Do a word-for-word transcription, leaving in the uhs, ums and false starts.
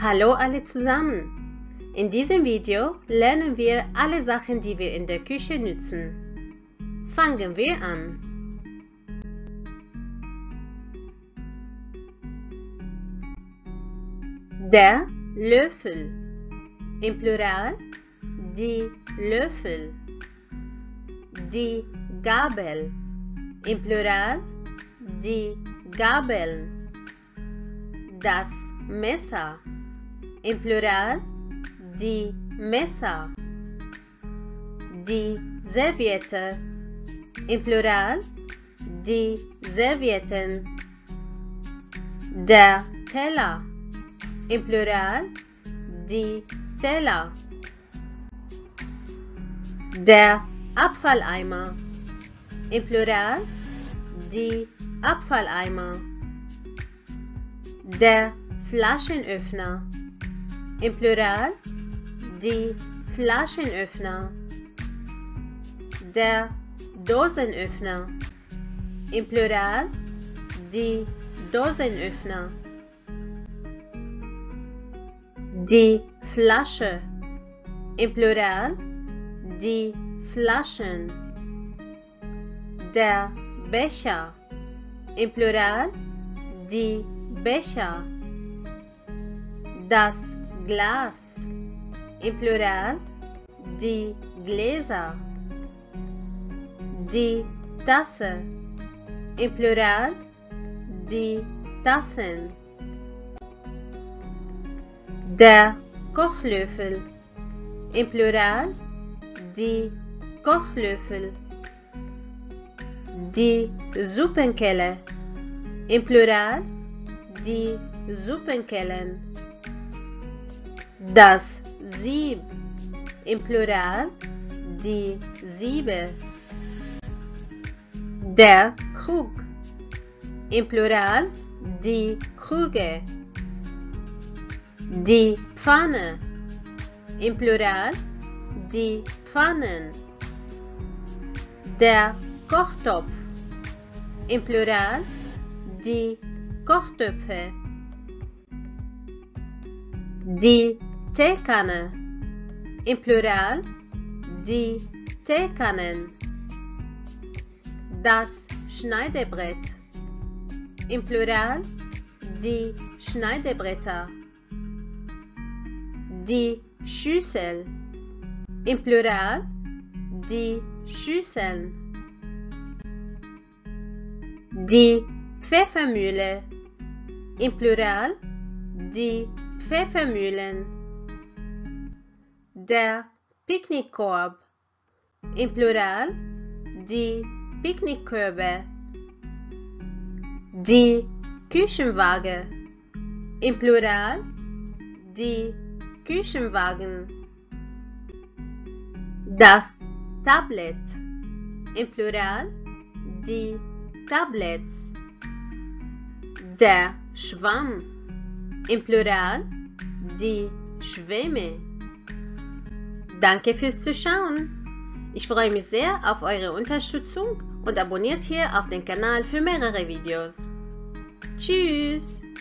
Hallo alle zusammen! In diesem Video lernen wir alle Sachen, die wir in der Küche nutzen. Fangen wir an! Der Löffel. Im Plural die Löffel. Die Gabel. Im Plural die Gabeln. Das Messer. Im Plural die Messer. Die Serviette. Im Plural die Servietten. Der Teller. Im Plural die Teller. Der Abfalleimer. Im Plural die Abfalleimer. Der Flaschenöffner. Im Plural die Flaschenöffner. Der Dosenöffner. Im Plural die Dosenöffner. Die Flasche. Im Plural die Flaschen. Der Becher. Im Plural die Becher. Das Glas. Im Plural die Gläser. Die Tasse. Im Plural die Tassen. Der Kochlöffel. Im Plural die Kochlöffel. Die Suppenkelle. Im Plural die Suppenkellen. Das Sieb. Im Plural die Siebe. Der Krug. Im Plural die Krüge. Die Pfanne. Im Plural die Pfannen. Der Kochtopf. Im Plural die Kochtöpfe. Die Teekanne. Im Plural die Teekannen. Das Schneidebrett. Im Plural die Schneidebretter. Die Schüssel. Im Plural die Schüsseln. Die Pfeffermühle. Im Plural die Pfeffermühlen. Der Picknickkorb. Im Plural die Picknickkörbe. Die Küchenwaage. Im Plural die Küchenwagen. Das Tablet. Im Plural die Tablets. Der Schwamm. Im Plural die Schwämme. Danke fürs Zuschauen. Ich freue mich sehr auf eure Unterstützung und abonniert hier auf den Kanal für mehrere Videos. Tschüss!